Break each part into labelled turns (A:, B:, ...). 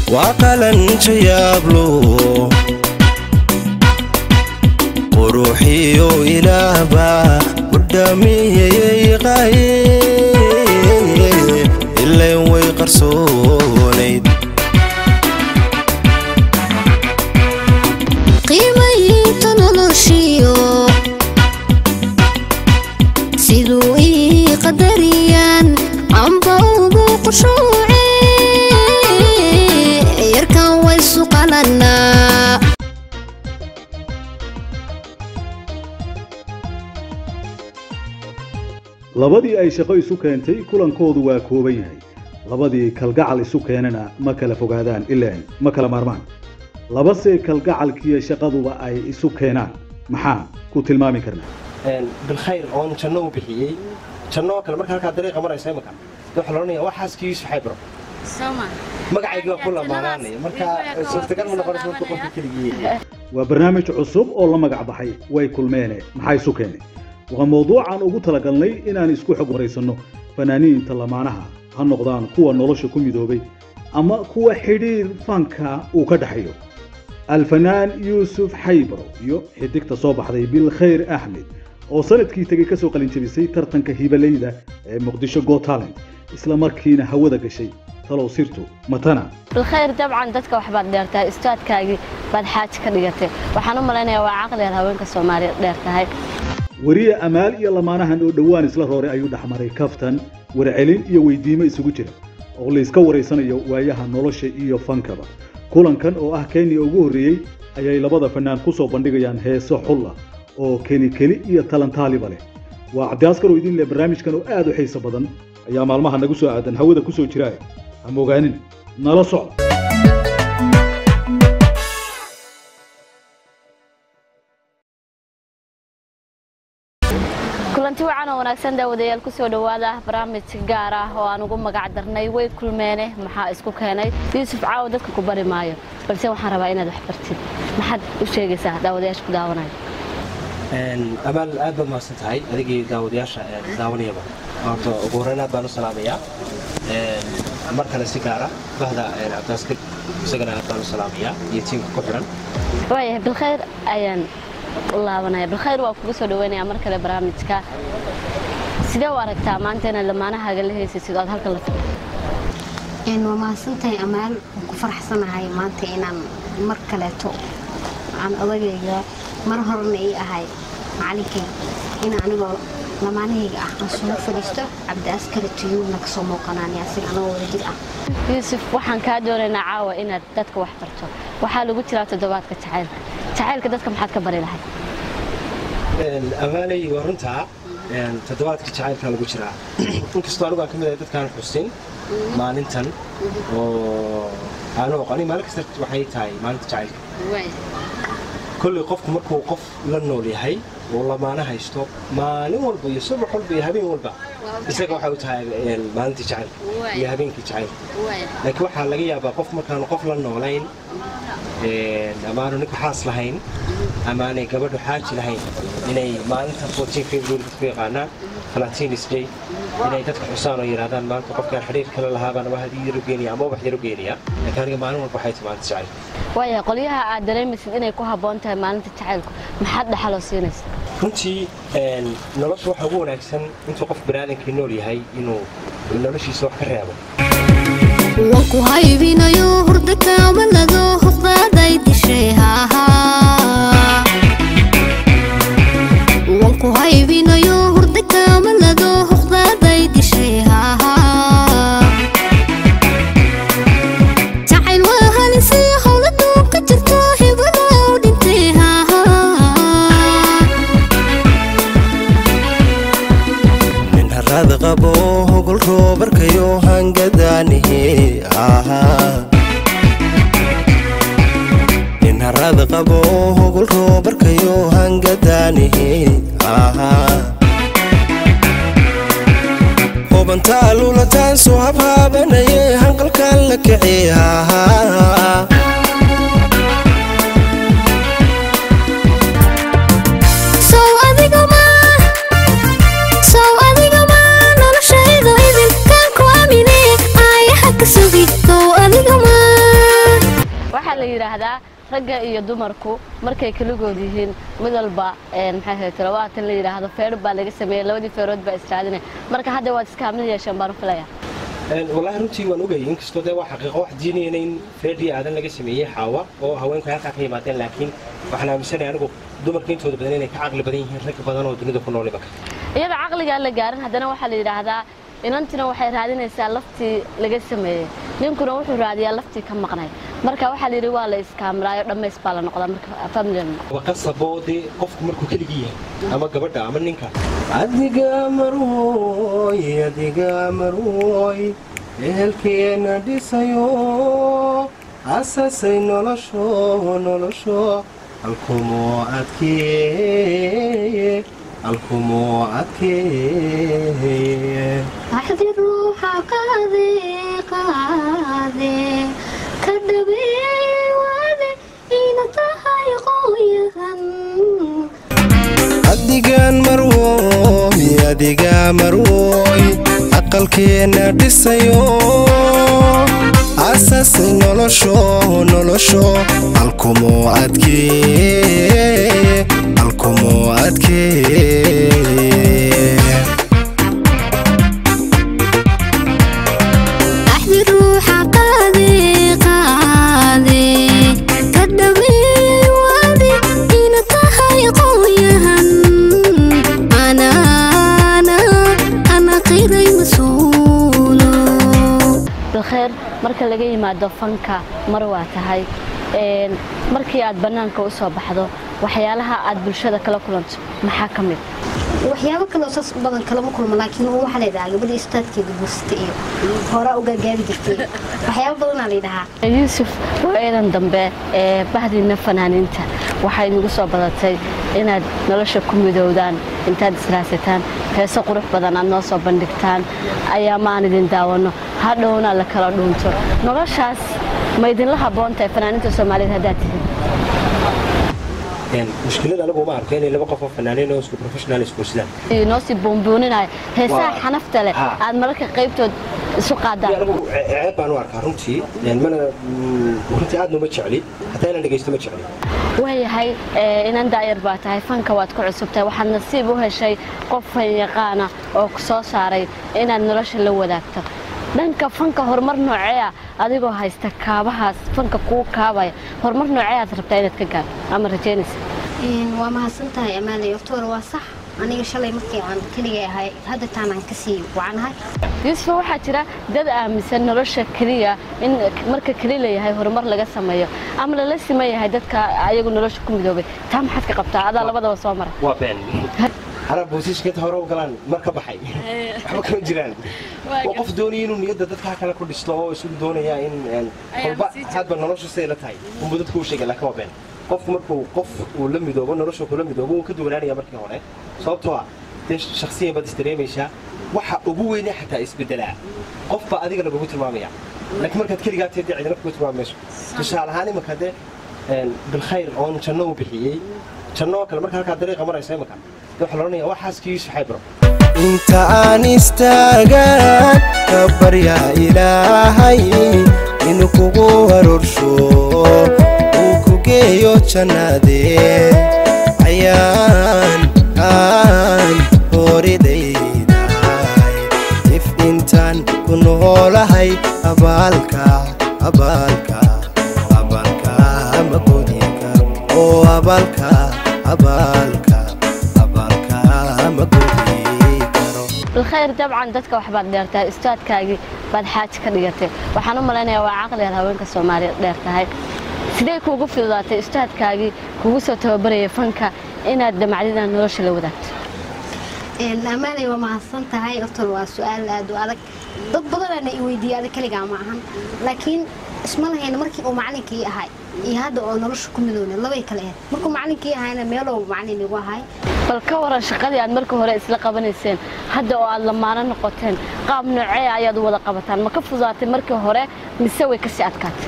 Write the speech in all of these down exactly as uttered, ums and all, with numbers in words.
A: وقلن جيابلو وروحي إلى با قدامي غاي إلا يوي قرصوني
B: قيمي تنلشيو سيدوي قدريان عم بوبو قشوعي يركن ويسوق لنا
C: labadii ay shaqo isu keentay kulankoodu waa kooban yahay labadii kalgacal isu keenana ma kala fogaadaan ilaa ma kala maarmaan laba see kalgacalkiiyo shaqaduba ay isu keenaan maxaa ku tilmaami karnaa
D: een bil khayr oon janno u bixiyay janno kale marka halka dariiqa maraysa imaka waxa la oranayaa waxaaskiisu xaybro
E: sama
D: magacayga ku la maanaanay marka suurtagal ma noqon sababta qofka kaliya
C: waa barnaamij cusub oo la magac baxay way kulmeen maxay isu keenay وموضوع عن ugu talagalnay inaan isku xog wareysano fanaaniinta lamaanaha ha noqdaan kuwa nolosha ku midoobay ama kuwa xiriir fanka uu ka dhaxayo alfanaan Yusuf Haybro iyo xidigta soo baxday bil khayr Ahmed oo sanadkii tagay ka soo qalin jabisay tartanka hibaleyda ee Muqdisho Got Talent isla markiina hawada gashay talo sirtu matana
E: bil khayr dabcan dadka wax baad dheertahay istaadkaagi baad xaaj ka dhigatay waxaan u maleynayaa waa caqliga haweenka Soomaaliyeed dheertahay wariye amaal iyo lamaanahan oo dhawaan isla rooray ayuu dhaxmaray kaftan warcelin iyo weydiimo isugu jira oo la iska wareysanayo waayaha nolosha iyo fankaba kulankan oo ah Kenya ugu horeeyay ayay labada fanaan ku soo bandhigayaan heeso xulla oo keli keli iyo talantaaliba leh waa cabdiyaaskar oo idin leh barnaamijkan oo aad u xiiso badan ayaa maalmaha nagu soo aadan hawada ku soo jiray ama ogaanin nala socdo kulanti wacan oo wanaagsan daawadayaal ku soo dhawaada barnaamij gaar ah oo aan ugu magac darnay way kulmeene maxaa isku keenay Yusuf Caaw dadka ku bari maayo balse waxaan rabaa inaad wax bartid maxaad u sheegaysaa daawadayaasha ku daawanaya
D: een amal aad ba maasan tahay adigii daawadayaasha daawanayaba horta ugu horreyn aad baan u salaamayaa een markale si gaar ah bahda Cabdaaskar isagana aad baan u salaamayaa iyo tiimka ku xiran
E: waayahay bil khayr ayaan laabanahay bil khayr waa kugu soo dhaweynaya mar kale barnaamijka sidee u aragtaa maanta in lamaanaha la heysay sidoo halka la fadhiyo
B: een waa maasantahay amaal ku faraxsanahay maanta inaan mar kale to aan odagayga mar horna ay ahay macalinka in anigoo lamaanahayga ah aan soo fadhiisto Cabdaaskar tiyuuna ka soo muuqanaanaya si aan wada jir ah
E: Yusuf waxaan ka doonaynaa caawa inaad dadka wax barto waxa lagu jiraa toddobaadka jacaylka jacaylka dadka maxaad ka bari lahayd
D: een amaalay warunta een toddobaadka jacaylka lagu jiraa inkastoo anigu aan kamid ahay dadkaan xusin maalintan oo aanu qani maalin kasta waxay tahay maalinta jacaylka way kulli qofku markuu qof la nool yahay oo lamaana haysto maalin walba iyo subax walba iyo habeen walba isaga waxa uu tahay maalinta jacaylka iyo habeenkii jacaylka laakiin waxa laga yaabaa qof markaan qof la noolayn ee amaanu ninka xaas lahayn amaanay gabadhu xaaji lahayn inay maalinta fourteen February ku yaqaanaan Valentine's Day inay dadka xusaan oo yiraahdaan maanta qofka xiriir kala lahaabana waa hadii yar geeniya ama wax yar geeniya laakiin maalin walba waxay tahay jacaylka
E: waayahay qoliyaha aad dareemaysid inay ku haboon tahay maalinta jacaylku maxaad dhaxal oo siinaysaa
D: runtii een nolosha waxa ugu wanaagsan intuu qof baraadinka nool yahay inuu noloshiisa wax ka reebo
B: wanku haybinayo hurdaka malado hufdaday disheeha wanku haybinayo hurdaka malado hufdaday disheeha jacayl waa halisi hawladu ka jirto hibada u dhinteeha
A: min harada qabo hogol roobarkayo hangadaanihi aha min harada qabo hogol roobarkayo hangadaanihi aha hobanta lulataan soo habhaabanaye hanqalkan la kicii aha
B: So adiga ma
E: waxaa la yiraahdaa ragga iyo dumarku markay kaligood yihiin mid walba een maxay ahayd talabaatan la yiraahdo feer baa laga sameeyay labadii feerood baa israadinay marka hadda waad iska mid yeeshaan baan filaya
D: een wallahi runtii waan ogahay in kastoo de waxa xaqiiqo wax diinayna in feedii aadan laga sameeyay xaawa oo haweenku halka ka yimaadeen laakiin waxaan aaminsanahay anigu dumarka intooda badan inay ka caqli badan yihiin rag badan oo dunida ku nool iba
E: iyada caqliga la gaarin haddana waxa la yiraahdaa inantina waxay raadinaysaa laftii laga sameeyay ninkuna wuxuu raadiyaa laftii ka maqnay marka waxa la yiri waa la iskaamraayo dhameys baa la noqdaa marka family
D: waxa saboodi qofku markuu kaligiin yahay ama gabadha ama ninka adiga marooy adiga marooy ehelkeena dhisayo asasay nolosho nolosho alkumo adkee alkumo adkee
B: أحد الروح قاضي قاضي كدبي وادي إن تهاي قوية
A: adigaan marwooy adigaa marwooy aqalkeena dhisayo asasay nolosho nolosho alkumo adkee alkumo adkee
E: بالخير marka laga yimaado fanka mar waa tahay een markii aad banaanka u soo baxdo waxyaalaha aad bulshada kala kulanto maxaa kamid
B: waxyaabo kale oo sas badan kala ma kulmo laakiin waxa la yiraahdaa gabadha istaadkeeda guusta iyo hore uga gaari jirtay waxyaabo badan la yiraahdaa
E: Yusuf weedan dambe ee bahdina fanaaniinta waxay nagu soo badatay inaad nolosha ku midowdaan intaad israasataan heeso qurux badan aad noo soo bandhigtaan ayaa maan idin daawano hadhowna la kala dhuunto noloshaas ma idin la haboontahay fanaaniinta Soomaaliyeed hadda tihiin
D: een mushkilada lagu ma arkay in laba qof oo fanaaniin oo isku professional isku sidaan
E: ee noo si boombooninaay heesaha xanafta leh aad marka qaybtood isu qaadaan
D: anigu ceeb baan u arkaa runtii een mana runtii aad noo ma jecli hataa inaan dhageysto ma jecli
E: wayahay inaan daayir baa tahay fanka waad ku cusubtay waxaad nasiib u heshay qof yaqaan oo ku soo saaray inaad nolosha la wadaagto dhanka fanka horumar noocee ah adigoo haysta kaabahaas fanka ku kaabay horumar noocee aad rabtaa inaad ka gaar ama rajeynaysa
B: een waa mahadsantahay amaanay horta waa sax aniga shalay markii aan kaliya ahay hadda taanaan ka sii wacanahay
E: Yusuf waxa jira dad aaminsan nolosha kaliya in marka kaliya leeyahay horumar laga sameeyo ama la sameeyahay dadka ayagu nolosha ku midoobay taa maxaad ka qabtaa adaa labadaba soo maray
D: waa been hara boosiska hore u galaan marka baxay waxba kama jiraan waqaf doonay inuu niyada dadka kale ku dhisto oo isu doonaya in qalba hadba nolosha say la tahay um dadku u sheegay laakiin waa been qof markuu qof uu la midoobo nolosha ku la midoobo uu ka duwanaanaya markii hore sababtoo ah shakhsiyan bad istareemaysa waxa ugu weyn xataa isbedelaa qofba adiga lagu tilmaamaya laakiin markaad kaligaa tahay cidina ku tilmaamayso tusaale ahaan imaka de bil khayr oo janno u bixiyay janno kale marka halka dariiqa maraysa imaka waxa la oranayaa waxaaskiisu xaybro
A: inta aan istaagan kabarya ilaahay inuu kugu warorsho uu ku geeyo jannadee ayaan aan horidaydahay if intaan ku noolahay abaalka abaalka abaalka ma gudi karo oo abaalka abaalka
E: بالخير طبعا dadka waxbaad dheertahay istaadkaagi baad xaaj ka dhigatay waxaan u maleynayaa waa caqliga haweenka Soomaaliyeed dheertahay sidee kuugu fidaatay istaadkaagi kuugu soo tababarayay fanka inaad damacdida nolosha la wadaagto
B: een amaanay waa mahadsan tahay horta waa su'aal aad u adag dad badan ay weydiiyaan kaliya ma ahan laakiin isma lahayn markii uu macallinkii ahay iyo hadda oo nolosha ku midoonay labay kale ah markuu macallinkii ahayna meel oo macallin igu ahay
E: bal ka waran shaqadii aad markii hore isla qabanayseen hadda oo aad lamaana noqoteen qaab noocee ayaad wada qabataan ma ka fudaatay markii hore mise way ka sii adkaatay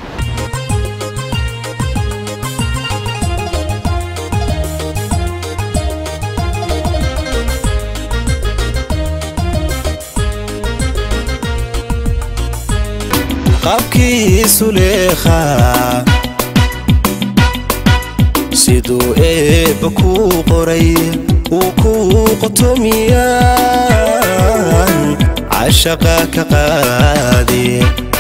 A: qaabkiisu leekhaa siduu eebba kuu qoray uu kuu qotomiyaan cashaqa ka qaadi